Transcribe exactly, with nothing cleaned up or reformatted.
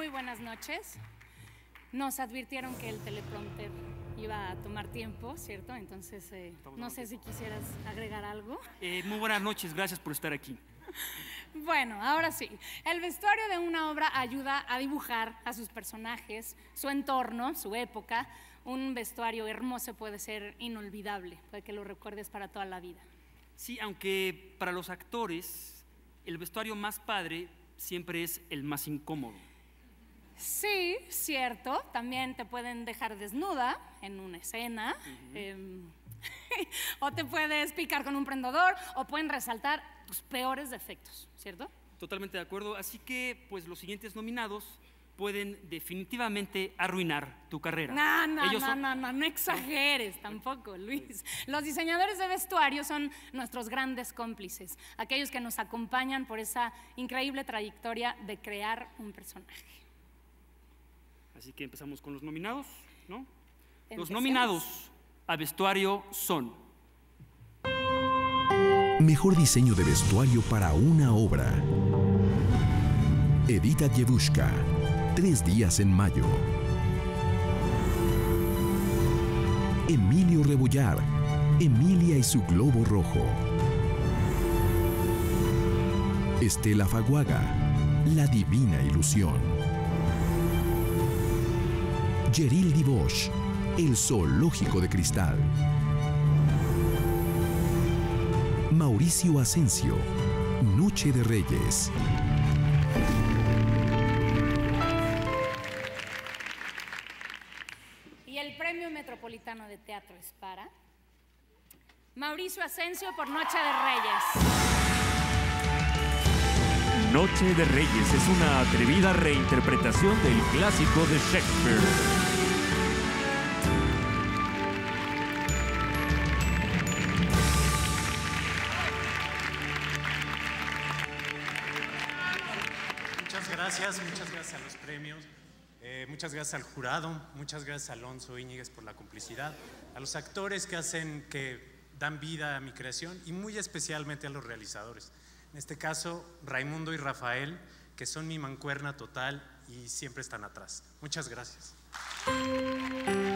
Muy buenas noches. Nos advirtieron que el teleprompter iba a tomar tiempo, ¿cierto? Entonces, eh, no sé si quisieras agregar algo. Eh, muy buenas noches, gracias por estar aquí. Bueno, ahora sí. El vestuario de una obra ayuda a dibujar a sus personajes, su entorno, su época. Un vestuario hermoso puede ser inolvidable, puede que lo recuerdes para toda la vida. Sí, aunque para los actores el vestuario más padre siempre es el más incómodo. Sí, cierto. También te pueden dejar desnuda en una escena. Uh-huh. eh, o te puedes picar con un prendedor, o pueden resaltar tus peores defectos, ¿cierto? Totalmente de acuerdo. Así que, pues, los siguientes nominados pueden definitivamente arruinar tu carrera. No, no, Ellos no, son... no, no, no exageres tampoco, Luis. Los diseñadores de vestuario son nuestros grandes cómplices, aquellos que nos acompañan por esa increíble trayectoria de crear un personaje. Así que empezamos con los nominados, ¿no? Empecemos. Los nominados a vestuario son: Mejor diseño de vestuario para una obra. Edita Yevushka, Tres días en mayo. Emilio Rebollar, Emilia y su globo rojo. Estela Faguaga, La divina ilusión. Yeril Dibosh, El zoológico de cristal. Mauricio Asensio, Noche de Reyes. Y el Premio Metropolitano de Teatro es para Mauricio Asensio por Noche de Reyes. Noche de Reyes es una atrevida reinterpretación del clásico de Shakespeare. Muchas gracias, muchas gracias a los premios, eh, muchas gracias al jurado, muchas gracias a Alonso Íñiguez por la complicidad, a los actores que hacen, que dan vida a mi creación y muy especialmente a los realizadores. En este caso, Raimundo y Rafael, que son mi mancuerna total y siempre están atrás. Muchas gracias.